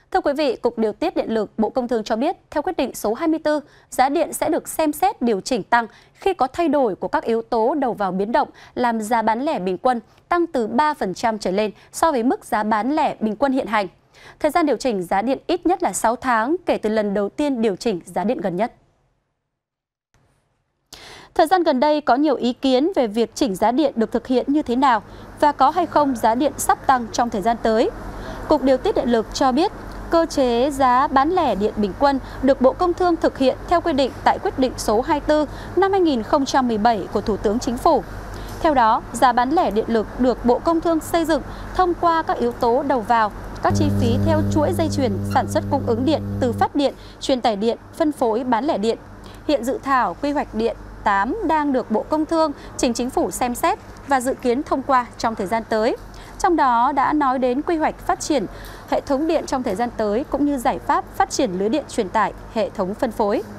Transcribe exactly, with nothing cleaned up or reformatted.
Thưa quý vị, Cục Điều tiết Điện lực Bộ Công Thương cho biết, theo quyết định số hai mươi tư, giá điện sẽ được xem xét điều chỉnh tăng khi có thay đổi của các yếu tố đầu vào biến động làm giá bán lẻ bình quân tăng từ ba phần trăm trở lên so với mức giá bán lẻ bình quân hiện hành. Thời gian điều chỉnh giá điện ít nhất là sáu tháng kể từ lần đầu tiên điều chỉnh giá điện gần nhất. Thời gian gần đây có nhiều ý kiến về việc chỉnh giá điện được thực hiện như thế nào và có hay không giá điện sắp tăng trong thời gian tới. Cục Điều tiết Điện lực cho biết, cơ chế giá bán lẻ điện bình quân được Bộ Công Thương thực hiện theo quy định tại quyết định số hai mươi tư năm hai nghìn không trăm mười bảy của Thủ tướng Chính phủ. Theo đó, giá bán lẻ điện lực được Bộ Công Thương xây dựng thông qua các yếu tố đầu vào, các chi phí theo chuỗi dây chuyền sản xuất cung ứng điện từ phát điện, truyền tải điện, phân phối bán lẻ điện. Hiện dự thảo quy hoạch điện tám đang được Bộ Công Thương trình Chính phủ xem xét và dự kiến thông qua trong thời gian tới. Trong đó đã nói đến quy hoạch phát triển hệ thống điện trong thời gian tới cũng như giải pháp phát triển lưới điện truyền tải, hệ thống phân phối.